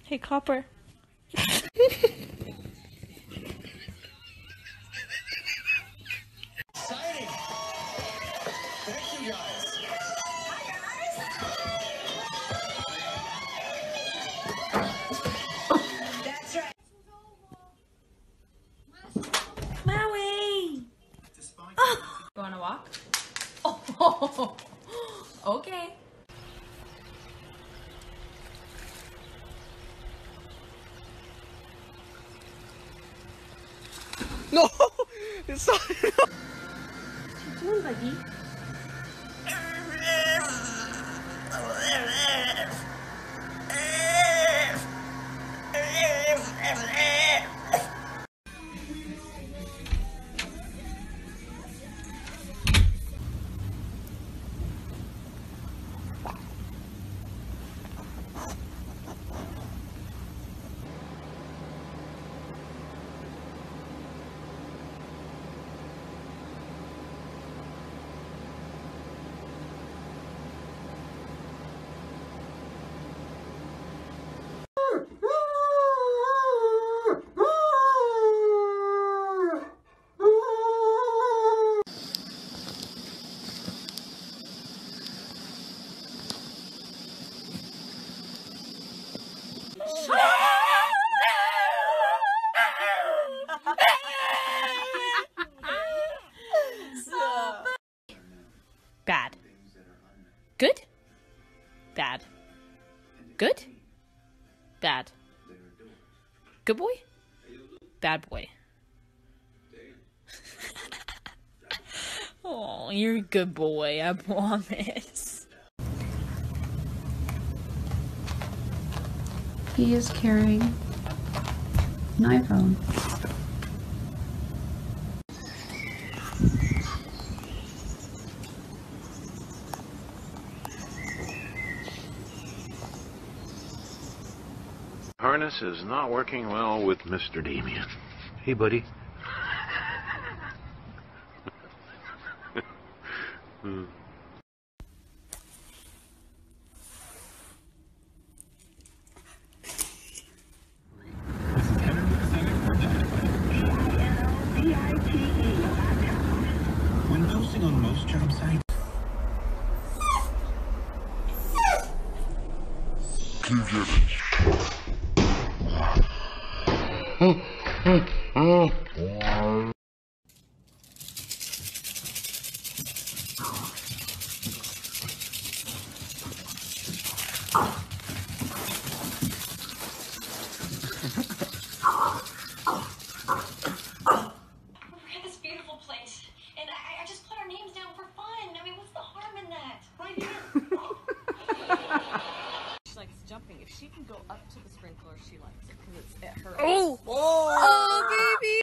Hey, Copper. Exciting! Thank you guys. That's right. Maui! You wanna walk? Oh, okay. No! It's not. What you doing, buddy? Bad. Good? Bad. Good? Bad. Good boy? Bad boy. Oh, you're a good boy, I promise. He is carrying an iPhone. Harness is not working well with Mr. Damien. Hey, buddy. When posting on most job sites. We're at this beautiful place, and I just put our names down for fun. I mean, what's the harm in that? Right here. She likes jumping. If she can go up to the sprinkler, she likes it because it's at her. Oh! Oh, baby!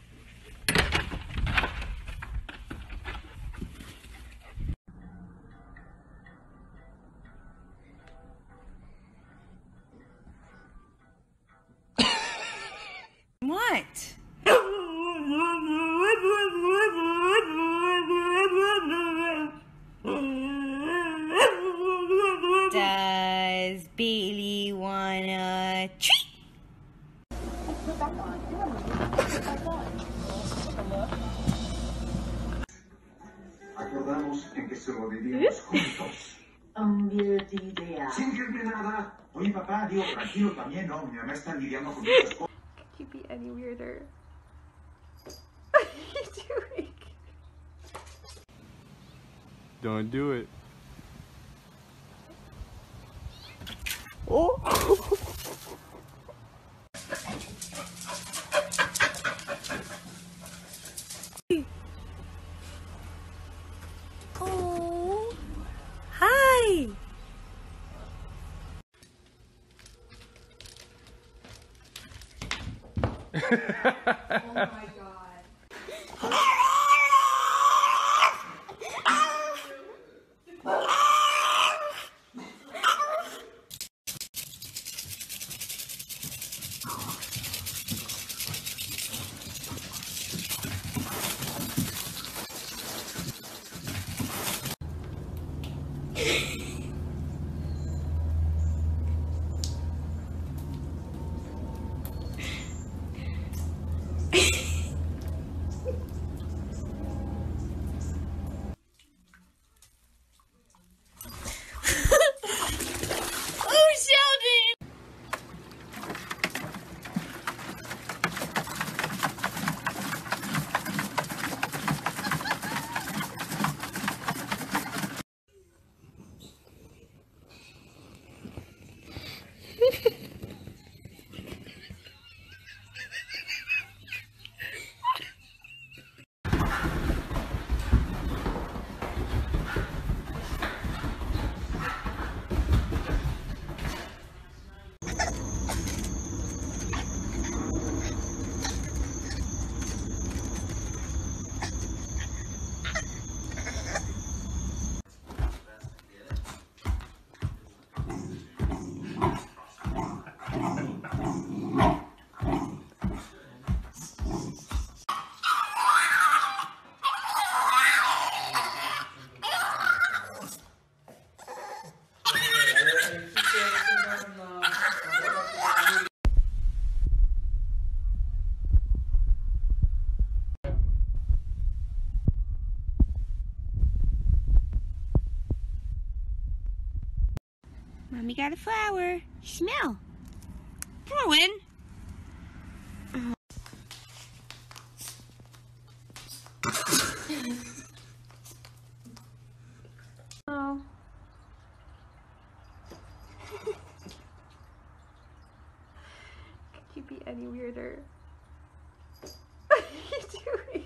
What? Does Bailey wanna treat? Acordamos en que se moriríamos juntos. Sin decirme nada. Oye, papá, digo, tranquilo también, ¿no? Mi mamá está lidiando con muchas cosas. Could you be any weirder? What are you doing? Don't do it. Oh! Oh, hi. Oh my god. Mommy got a flower. Smell. Rowan. Oh. Could you be any weirder? What are you doing?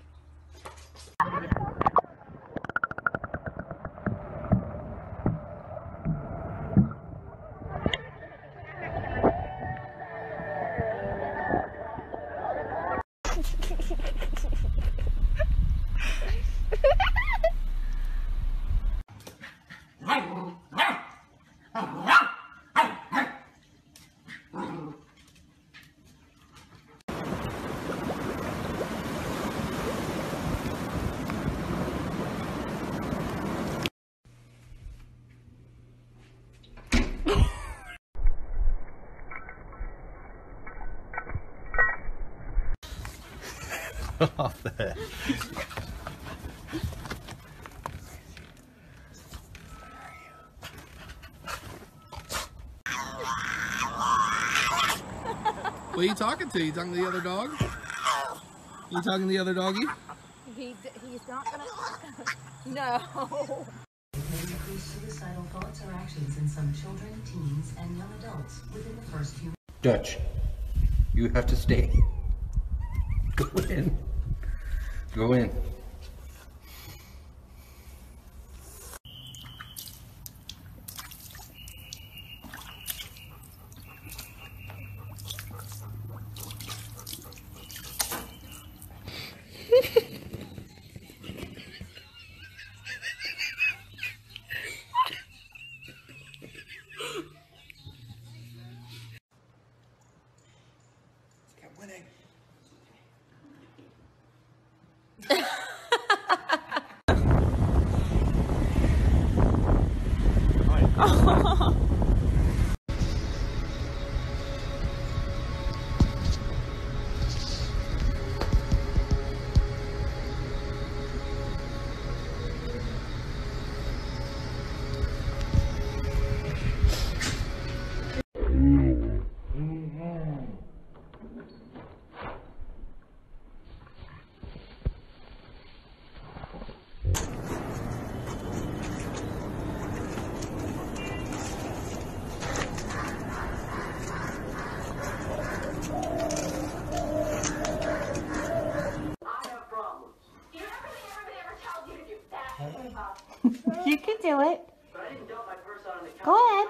Off the head. What are you talking to? You talking to the other dog? You talking to the other doggy? He's not gonna. No. Increase suicidal thoughts or actions in some children, teens, and young adults within the first few. Dutch, you have to stay. Go in. Go in. Kept winning. You can do it. Go ahead.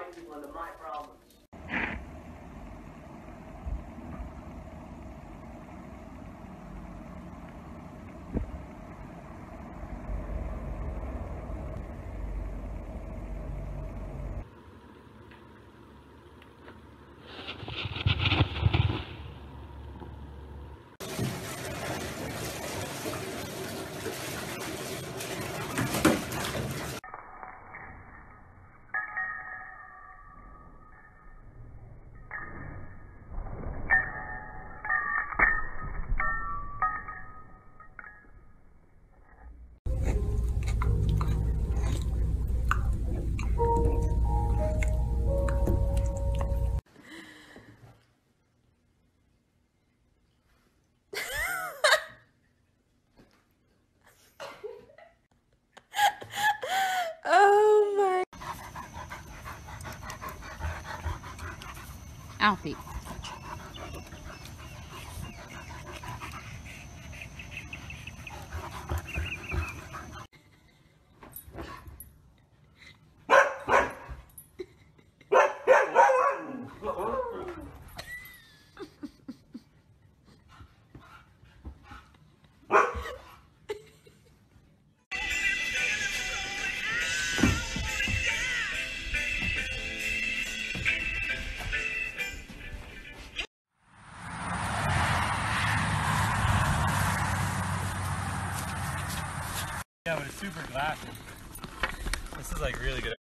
Alfie. Yeah, but it's super glassy. This is like really good.